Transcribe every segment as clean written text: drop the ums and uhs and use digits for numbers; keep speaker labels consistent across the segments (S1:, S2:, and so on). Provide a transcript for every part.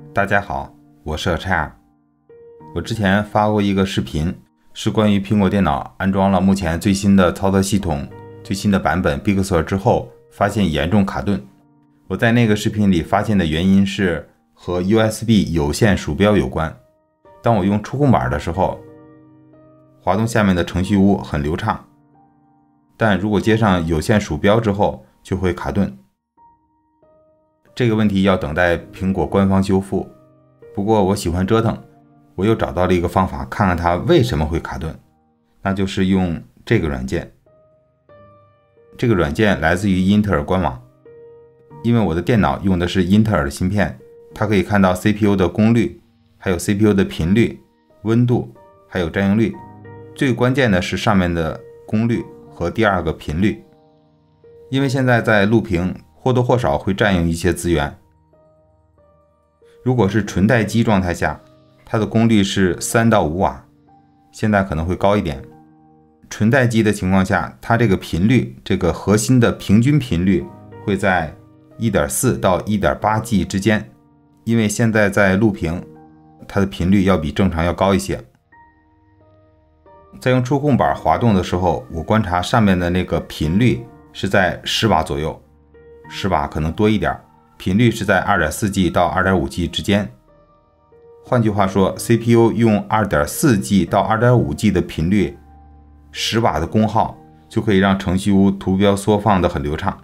S1: 大家好，我是Achaia。我之前发过一个视频，是关于苹果电脑安装了目前最新的操作系统、最新的版本 Big Sur 之后，发现严重卡顿。我在那个视频里发现的原因是和 USB 有线鼠标有关。当我用触控板的时候，滑动下面的程序坞很流畅，但如果接上有线鼠标之后，就会卡顿。这个问题要等待苹果官方修复。不过我喜欢折腾，我又找到了一个方法，看看它为什么会卡顿。那就是用这个软件。这个软件来自于英特尔官网。因为我的电脑用的是英特尔的芯片，它可以看到 CPU 的功率，还有 CPU 的频率、温度，还有占用率。最关键的是上面的功率和第二个频率。因为现在在录屏或多或少会占用一些资源。如果是纯待机状态下，它的功率是3到5瓦，现在可能会高一点。纯待机的情况下，它这个频率，这个核心的平均频率会在 1.4 到 1.8G 之间。因为现在在录屏，它的频率要比正常要高一些。在用触控板滑动的时候，我观察上面的那个频率是在10瓦左右，10瓦可能多一点，频率是在 2.4G 到 2.5G 之间。换句话说， CPU 用 2.4G 到 2.5G 的频率，10瓦的功耗就可以让程序坞图标缩放得很流畅。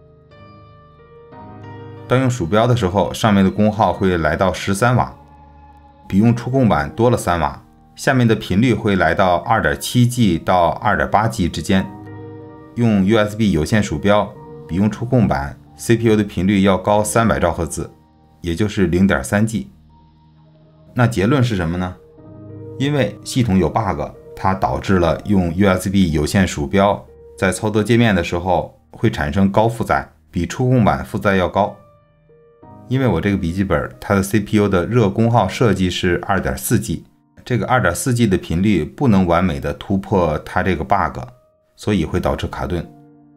S1: 当用鼠标的时候，上面的功耗会来到13瓦，比用触控板多了3瓦。下面的频率会来到 2.7G 到 2.8G 之间。用 USB 有线鼠标比用触控板 CPU 的频率要高300兆赫兹，也就是 0.3G。 那结论是什么呢？因为系统有 bug， 它导致了用 USB 有线鼠标在操作界面的时候会产生高负载，比触控板负载要高。因为我这个笔记本它的 CPU 的热功耗设计是 2.4G， 这个 2.4G 的频率不能完美的突破它这个 bug， 所以会导致卡顿。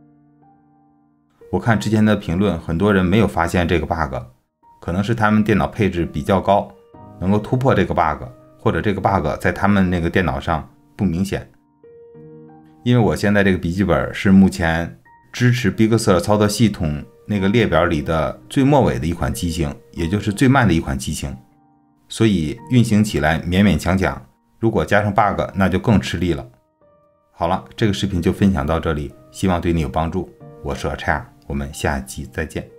S1: 我看之前的评论，很多人没有发现这个 bug， 可能是他们电脑配置比较高，能够突破这个 bug， 或者这个 bug 在他们那个电脑上不明显。因为我现在这个笔记本是目前支持 Big Sur 操作系统那个列表里的最末尾的一款机型，也就是最慢的一款机型，所以运行起来勉勉强强，如果加上 bug 那就更吃力了。好了，这个视频就分享到这里，希望对你有帮助。我是Achaia，我们下期再见。